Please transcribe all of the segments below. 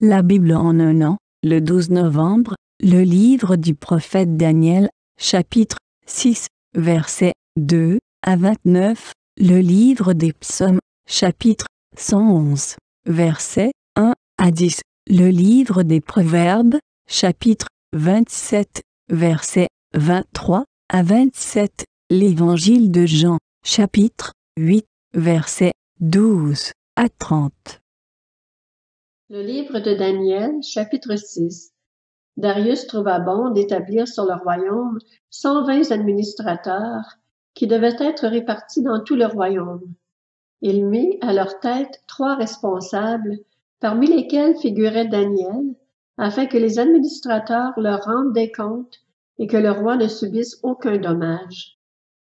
La Bible en un an, le 12 novembre, le livre du prophète Daniel, chapitre 6, versets 2 à 29, le livre des psaumes, chapitre 111, versets 1 à 10, le livre des proverbes, chapitre 27, versets 23 à 27, l'évangile de Jean, chapitre 8, versets 12 à 30. Le livre de Daniel, chapitre 6. Darius trouva bon d'établir sur le royaume 120 administrateurs qui devaient être répartis dans tout le royaume. Il mit à leur tête 3 responsables, parmi lesquels figurait Daniel, afin que les administrateurs leur rendent des comptes et que le roi ne subisse aucun dommage.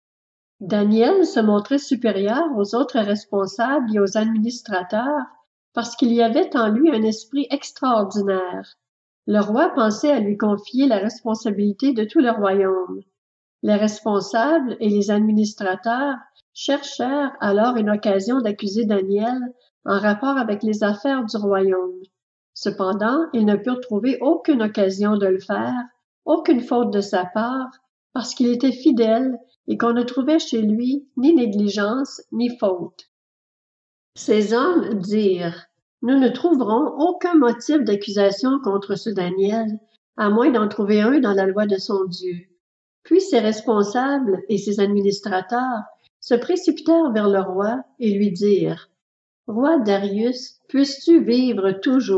Daniel se montrait supérieur aux autres responsables et aux administrateurs parce qu'il y avait en lui un esprit extraordinaire. Le roi pensait à lui confier la responsabilité de tout le royaume. Les responsables et les administrateurs cherchèrent alors une occasion d'accuser Daniel en rapport avec les affaires du royaume. Cependant, ils ne purent trouver aucune occasion de le faire, aucune faute de sa part, parce qu'il était fidèle et qu'on ne trouvait chez lui ni négligence ni faute. Ces hommes dirent: « Nous ne trouverons aucun motif d'accusation contre ce Daniel, à moins d'en trouver un dans la loi de son Dieu. » Puis ses responsables et ses administrateurs se précipitèrent vers le roi et lui dirent: « Roi Darius, puisses-tu vivre toujours? »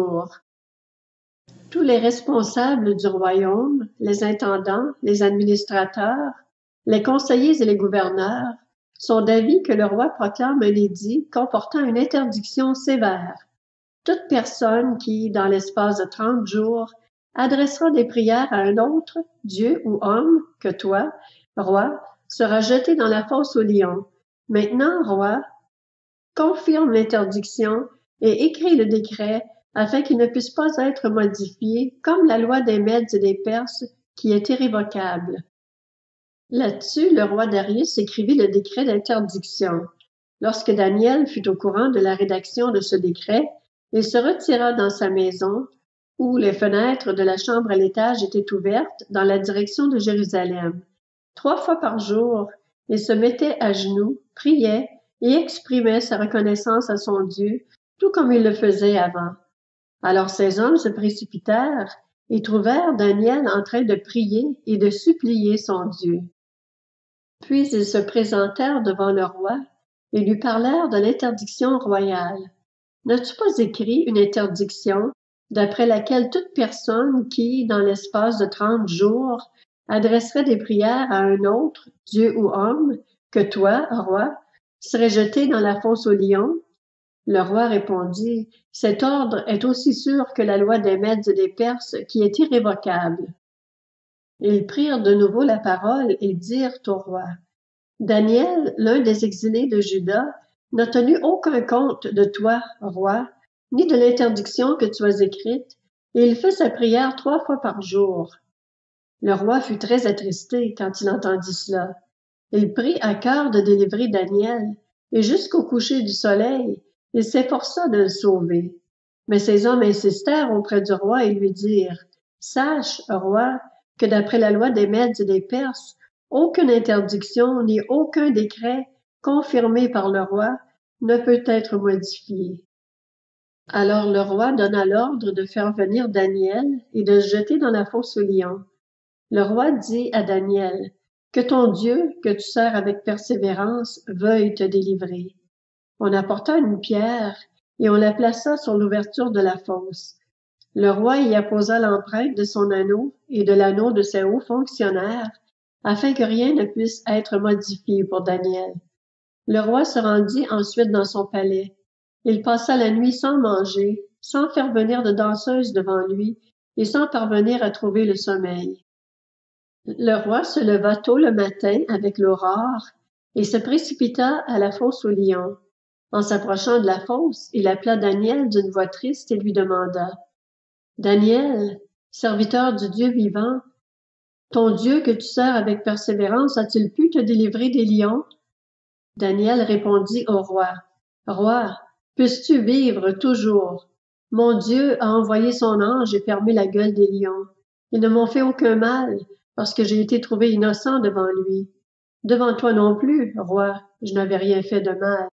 Tous les responsables du royaume, les intendants, les administrateurs, les conseillers et les gouverneurs sont d'avis que le roi proclame un édit comportant une interdiction sévère. Toute personne qui, dans l'espace de 30 jours, adressera des prières à un autre, Dieu ou homme, que toi, roi, sera jetée dans la fosse aux lions. Maintenant, roi, confirme l'interdiction et écris le décret afin qu'il ne puisse pas être modifié comme la loi des Mèdes et des Perses qui est irrévocable. Là-dessus, le roi Darius écrivit le décret d'interdiction. Lorsque Daniel fut au courant de la rédaction de ce décret, il se retira dans sa maison, où les fenêtres de la chambre à l'étage étaient ouvertes dans la direction de Jérusalem. 3 fois par jour, il se mettait à genoux, priait et exprimait sa reconnaissance à son Dieu, tout comme il le faisait avant. Alors ces hommes se précipitèrent et trouvèrent Daniel en train de prier et de supplier son Dieu. Puis ils se présentèrent devant le roi et lui parlèrent de l'interdiction royale. « N'as-tu pas écrit une interdiction d'après laquelle toute personne qui, dans l'espace de 30 jours, adresserait des prières à un autre, Dieu ou homme, que toi, roi, serait jetée dans la fosse aux lions? » Le roi répondit: « Cet ordre est aussi sûr que la loi des Mèdes et des Perses qui est irrévocable. » Ils prirent de nouveau la parole et dirent au roi: « Daniel, l'un des exilés de Juda, n'a tenu aucun compte de toi, roi, ni de l'interdiction que tu as écrite, et il fait sa prière 3 fois par jour. » Le roi fut très attristé quand il entendit cela. Il prit à cœur de délivrer Daniel, et jusqu'au coucher du soleil, il s'efforça de le sauver. Mais ces hommes insistèrent auprès du roi et lui dirent: « Sache, roi, que d'après la loi des Mèdes et des Perses, aucune interdiction ni aucun décret confirmé par le roi ne peut être modifié. » Alors le roi donna l'ordre de faire venir Daniel et de se jeter dans la fosse aux lions. Le roi dit à Daniel: « Que ton Dieu, que tu sers avec persévérance, veuille te délivrer. » On apporta une pierre et on la plaça sur l'ouverture de la fosse. Le roi y apposa l'empreinte de son anneau et de l'anneau de ses hauts fonctionnaires, afin que rien ne puisse être modifié pour Daniel. Le roi se rendit ensuite dans son palais. Il passa la nuit sans manger, sans faire venir de danseuse devant lui et sans parvenir à trouver le sommeil. Le roi se leva tôt le matin avec l'aurore et se précipita à la fosse aux lions. En s'approchant de la fosse, il appela Daniel d'une voix triste et lui demanda: « Daniel, serviteur du Dieu vivant, ton Dieu que tu sers avec persévérance a-t-il pu te délivrer des lions? » Daniel répondit au roi: « Roi, puisses-tu vivre toujours? Mon Dieu a envoyé son ange et fermé la gueule des lions. Ils ne m'ont fait aucun mal, parce que j'ai été trouvé innocent devant lui. Devant toi non plus, roi, je n'avais rien fait de mal.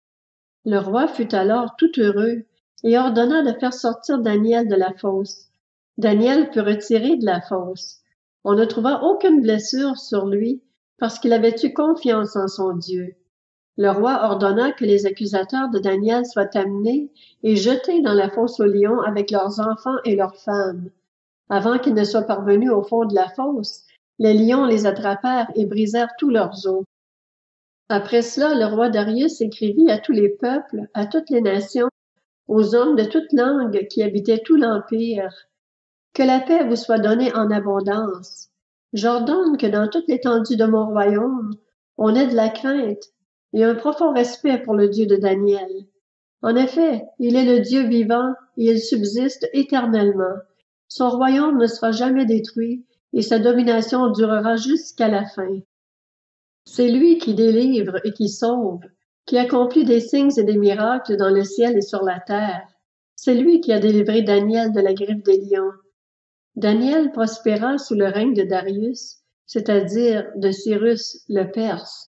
Le roi fut alors tout heureux et ordonna de faire sortir Daniel de la fosse. Daniel fut retiré de la fosse. On ne trouva aucune blessure sur lui parce qu'il avait eu confiance en son Dieu. Le roi ordonna que les accusateurs de Daniel soient amenés et jetés dans la fosse aux lions avec leurs enfants et leurs femmes. Avant qu'ils ne soient parvenus au fond de la fosse, les lions les attrapèrent et brisèrent tous leurs os. Après cela, le roi Darius écrivit à tous les peuples, à toutes les nations, aux hommes de toute langue qui habitaient tout l'empire. Que la paix vous soit donnée en abondance. J'ordonne que dans toute l'étendue de mon royaume, on ait de la crainte et un profond respect pour le Dieu de Daniel. En effet, il est le Dieu vivant et il subsiste éternellement. Son royaume ne sera jamais détruit et sa domination durera jusqu'à la fin. C'est lui qui délivre et qui sauve, qui accomplit des signes et des miracles dans le ciel et sur la terre. C'est lui qui a délivré Daniel de la griffe des lions. Daniel prospéra sous le règne de Darius, c'est-à-dire de Cyrus le Perse.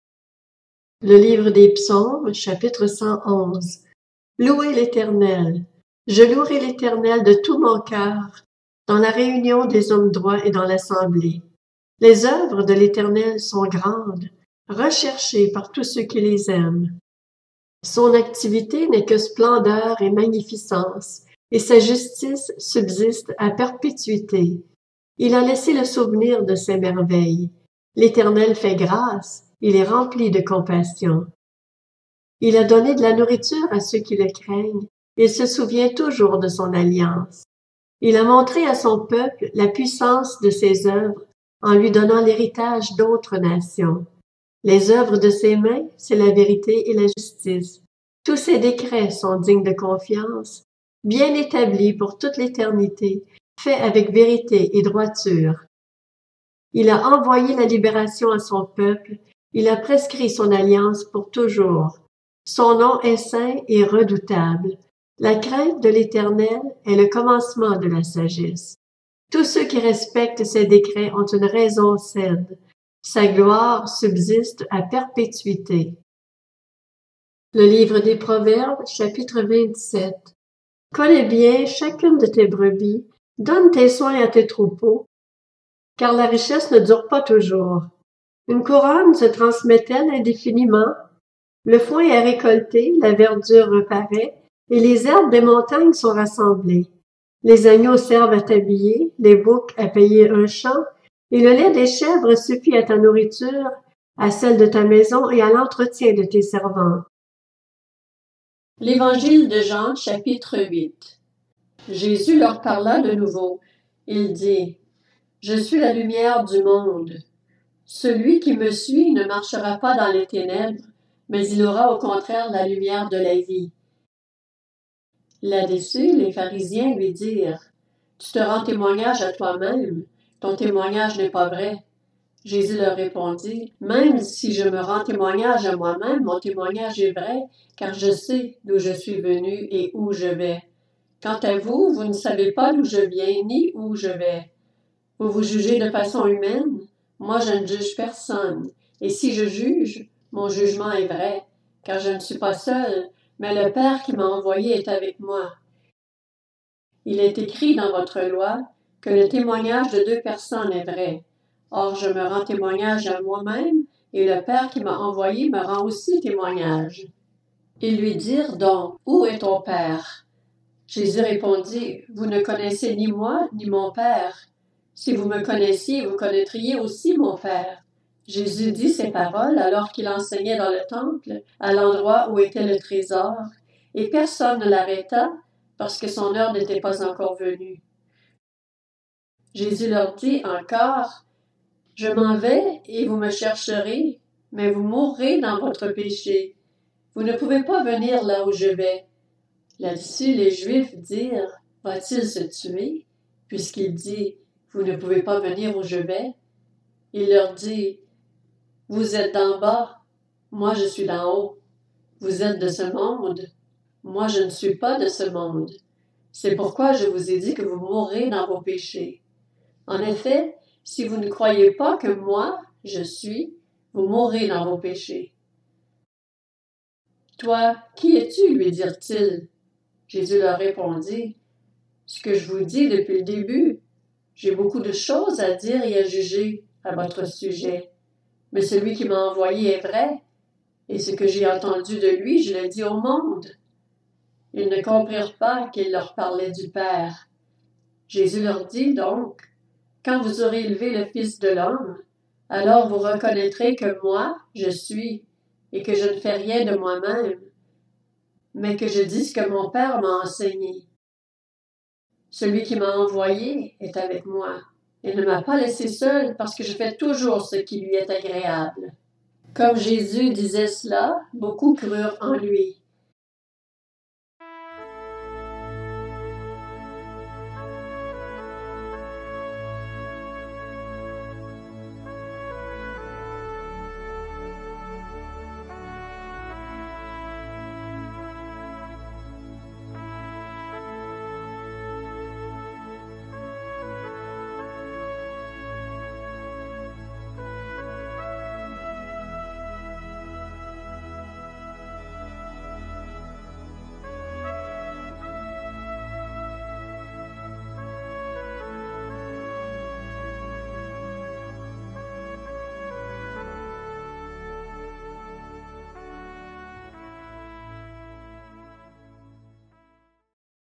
Le livre des Psaumes, chapitre 111. Louez l'Éternel. Je louerai l'Éternel de tout mon cœur, dans la réunion des hommes droits et dans l'assemblée. Les œuvres de l'Éternel sont grandes, recherchées par tous ceux qui les aiment. Son activité n'est que splendeur et magnificence, et sa justice subsiste à perpétuité. Il a laissé le souvenir de ses merveilles. L'Éternel fait grâce, il est rempli de compassion. Il a donné de la nourriture à ceux qui le craignent, il se souvient toujours de son alliance. Il a montré à son peuple la puissance de ses œuvres en lui donnant l'héritage d'autres nations. Les œuvres de ses mains, c'est la vérité et la justice. Tous ses décrets sont dignes de confiance, bien établis pour toute l'éternité, faits avec vérité et droiture. Il a envoyé la libération à son peuple, il a prescrit son alliance pour toujours. Son nom est saint et redoutable. La crainte de l'Éternel est le commencement de la sagesse. Tous ceux qui respectent ses décrets ont une raison saine. Sa gloire subsiste à perpétuité. Le livre des Proverbes, chapitre 27. Connais bien chacune de tes brebis, donne tes soins à tes troupeaux, car la richesse ne dure pas toujours. Une couronne se transmet-elle indéfiniment? Le foin est récolté, la verdure reparaît, et les herbes des montagnes sont rassemblées. Les agneaux servent à t'habiller, les boucs à payer un champ, et le lait des chèvres suffit à ta nourriture, à celle de ta maison et à l'entretien de tes servantes. L'Évangile de Jean, chapitre 8. Jésus leur parla de nouveau. Il dit, « Je suis la lumière du monde. Celui qui me suit ne marchera pas dans les ténèbres, mais il aura au contraire la lumière de la vie. » Là-dessus, les pharisiens lui dirent, « Tu te rends témoignage à toi-même, ton témoignage n'est pas vrai. » Jésus leur répondit, « Même si je me rends témoignage à moi-même, mon témoignage est vrai, car je sais d'où je suis venu et où je vais. Quant à vous, vous ne savez pas d'où je viens ni où je vais. Vous vous jugez de façon humaine, moi je ne juge personne, et si je juge, mon jugement est vrai, car je ne suis pas seul, mais le Père qui m'a envoyé est avec moi. Il est écrit dans votre loi que le témoignage de deux personnes est vrai. Or, je me rends témoignage à moi-même, et le Père qui m'a envoyé me rend aussi témoignage. » Ils lui dirent donc, « Où est ton Père? » Jésus répondit, « Vous ne connaissez ni moi, ni mon Père. Si vous me connaissiez, vous connaîtriez aussi mon Père. » Jésus dit ces paroles alors qu'il enseignait dans le temple, à l'endroit où était le trésor, et personne ne l'arrêta, parce que son heure n'était pas encore venue. Jésus leur dit encore, « Je m'en vais et vous me chercherez, mais vous mourrez dans votre péché. Vous ne pouvez pas venir là où je vais. » Là-dessus, les Juifs dirent, « Va-t-il se tuer, puisqu'il dit, vous ne pouvez pas venir où je vais? » Il leur dit, « Vous êtes d'en bas, moi je suis d'en haut. Vous êtes de ce monde, moi je ne suis pas de ce monde. C'est pourquoi je vous ai dit que vous mourrez dans vos péchés. En effet, si vous ne croyez pas que moi, je suis, vous mourrez dans vos péchés. Toi, qui es-tu? Lui dirent-ils. Jésus leur répondit, ce que je vous dis depuis le début. J'ai beaucoup de choses à dire et à juger à votre sujet. Mais celui qui m'a envoyé est vrai, et ce que j'ai entendu de lui, je le dis au monde. Ils ne comprirent pas qu'il leur parlait du Père. Jésus leur dit donc, quand vous aurez élevé le Fils de l'homme, alors vous reconnaîtrez que moi, je suis, et que je ne fais rien de moi-même, mais que je dis ce que mon Père m'a enseigné. Celui qui m'a envoyé est avec moi. Il ne m'a pas laissé seul parce que je fais toujours ce qui lui est agréable. Comme Jésus disait cela, beaucoup crurent en lui.